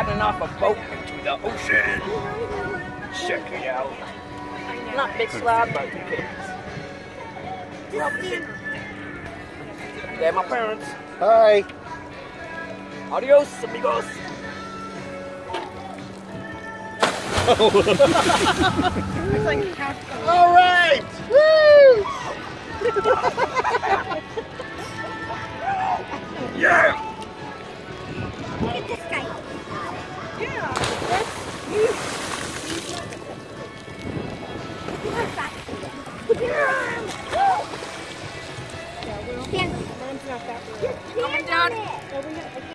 paddling off a boat into the ocean. Check it out. Not big slab, but you can. They're my parents. Hi. Adios, amigos. All right.